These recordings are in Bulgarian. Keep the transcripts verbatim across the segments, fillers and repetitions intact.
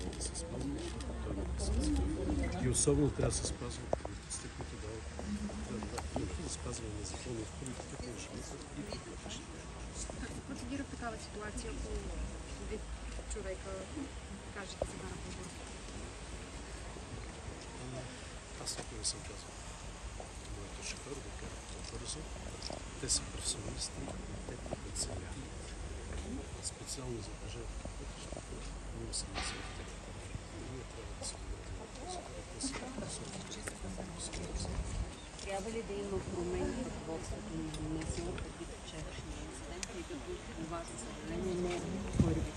да се спазва, той го присъства. И особено трябва да се спазва политиците, които дават да спазване на закона в политиката на живота и публичните. Как се процедира в такава ситуация, ако вид човека каже да се кара по-бързо? Аз никога не съм казал моето шофьор да кара по-бързо. Те са професионалисти, те преценяват. Специално за пожарните пътищата ние се не се втегнем. Ние трябва да се доверим. Трябва ли да има промени в ръководството на НСО предвид вчерашния инцидент, тъй като това, за съжаление, не е първи?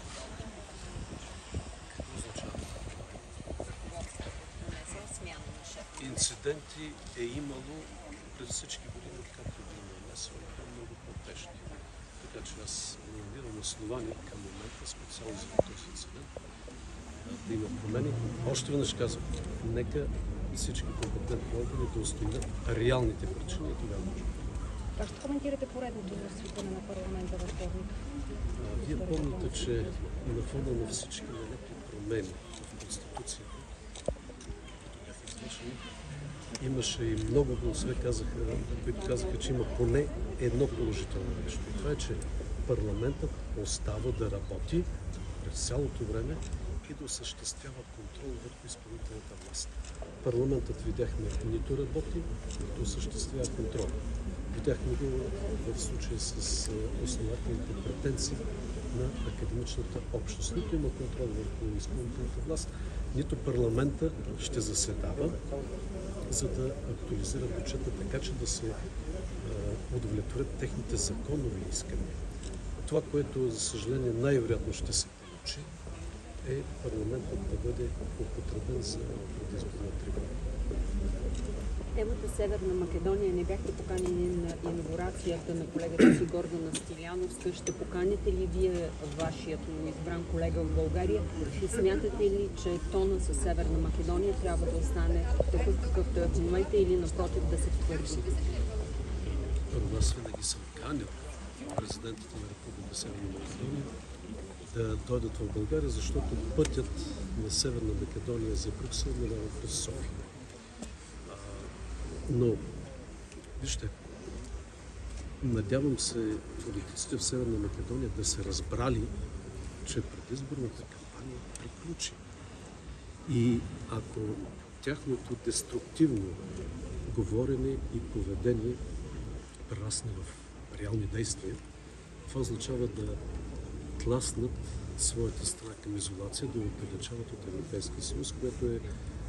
Какво означава? Ръководството на НСО, смяна на шефа. Инциденти е имало през всички години, както да има НСО, и много по-тежки. Така че аз не намирам основание към момента, специално за този инцидент, да има промени. Още веднъж казвам, нека всички компетентни органи да установят реалните причини и тогава може. Как ще коментирате поредното свикване на парламента във вторник? Вие помните, че на фона на всички нелепи промени в Конституцията, които бяха извършени, имаше и много гласове, които казаха, че има поне едно положително нещо. И това е, че парламентът остава да работи през цялото време и да осъществява контрол върху изпълнителната власт. Парламентът, видяхме, нито работи, нито осъществява контрол. Видяхме го в случая с основателните претенции на академичната общност. Нито има контрол върху изпълнителната власт, нито парламента ще заседава, за да актуализира бюджета, така че да се удовлетворят техните законови искания. Това, което, за съжаление, най-вероятно ще се получи, е парламентът да бъде употребен за предизборна трибуна. Темата Северна Македония, не бяхте поканени на инаугурацията на колегата си Гордана Стиляновска. Ще поканите ли вие вашият избран колега в България и смятате ли, че тона със Северна Македония трябва да остане такъв, какъвто е в момента, или напротив да се втвърди? Първо, аз винаги съм канил президентите на Република Северна Македония да дойдат в България, защото пътят на Северна Македония за Брюксел минава през София. Но, вижте, надявам се политиците в Северна Македония да се разбрали, че предизборната кампания приключи. И ако тяхното деструктивно говорене и поведение прерасне в реални действия, това означава да тласнат своята страна към изолация, да отдалечават от Европейския съюз, което е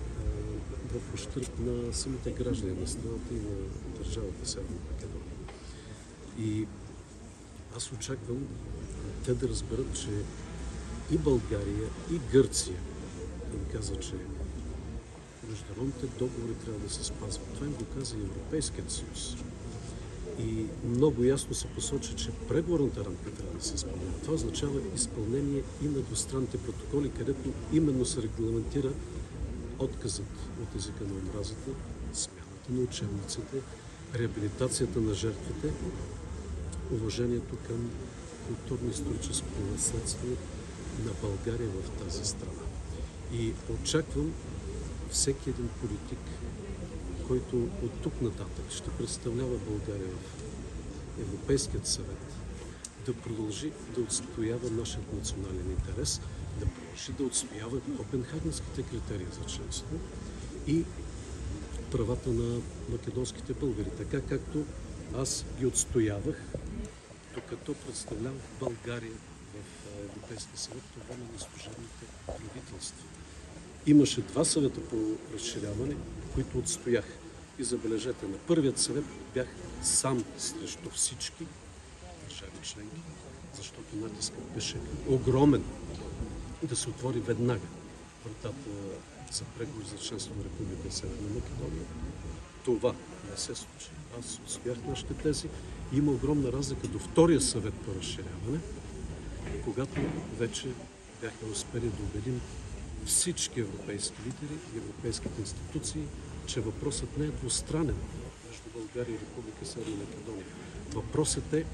в ущърб на самите граждани на страната и на държавата Северна Македония. И аз очаквам те да разберат, че и България, и Гърция им казва, че международните договори трябва да се спазват. Това им го каза и Европейският съюз. И много ясно се посочи, че преговорната рамка трябва да се изпълнява. Това означава изпълнение и на двустранните протоколи, където именно се регламентира отказът от езика на омразата, смяната на учебниците, реабилитацията на жертвите, уважението към културно-историческо наследство на България в тази страна. И очаквам всеки един политик, който от тук нататък ще представлява България в Европейският съвет, да продължи да отстоява нашия национален интерес, да продължи да отстоява копенхагенските критерии за членство и правата на македонските българи, така както аз ги отстоявах, докато представлявах България в Европейския съвет по време на служебните правителства. Имаше два съвета по разширяване, които отстоях. И забележете, на първият съвет бях сам срещу всички държави членки, защото натискът беше огромен да се отвори веднага вратата за преговори за членство на Република Северна Македония. Това не се случи. Аз успях нашите тези. Има огромна разлика до втория съвет по разширяване, когато вече бяхме успели да убедим всички европейски лидери и европейските институции, че въпросът не е двустранен между България и Република Северна Македония. Въпросът е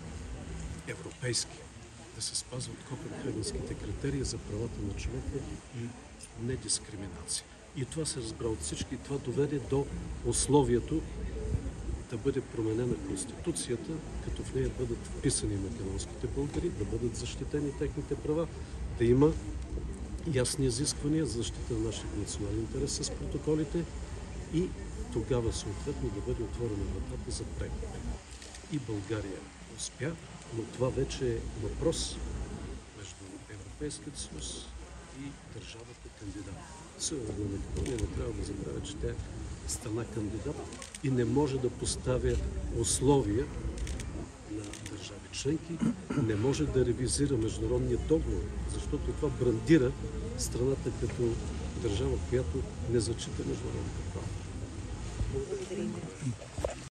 европейски. Да се спазват копенхагенските критерии за правата на човека и недискриминация. И това се разбра от всички. Това доведе до условието да бъде променена Конституцията, като в нея бъдат вписани македонските българи, да бъдат защитени техните права, да има ясни изисквания за защита на нашия национален интерес с протоколите и тогава съответно да бъде отворена вратата за преговори. И България успя, но това вече е въпрос между Европейския съюз и държавата кандидат. Северна Македония не трябва да забравя, че тя е страна кандидат и не може да поставя условия на държави членки, не може да ревизира международния договор, защото това брандира страната като държава, която не зачита международното право. Благодаря.